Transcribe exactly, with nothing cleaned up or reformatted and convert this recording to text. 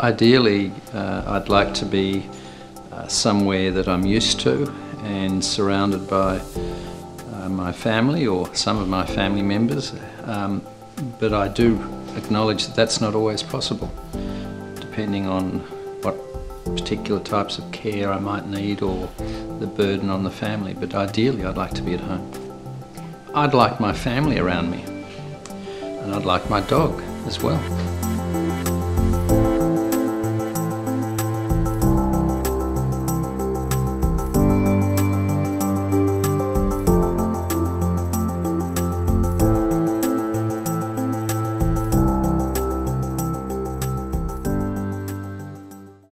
Ideally, uh, I'd like to be uh, somewhere that I'm used to and surrounded by uh, my family or some of my family members, um, but I do acknowledge that that's not always possible, depending on what particular types of care I might need or the burden on the family. But ideally, I'd like to be at home. I'd like my family around me, and I'd like my dog as well.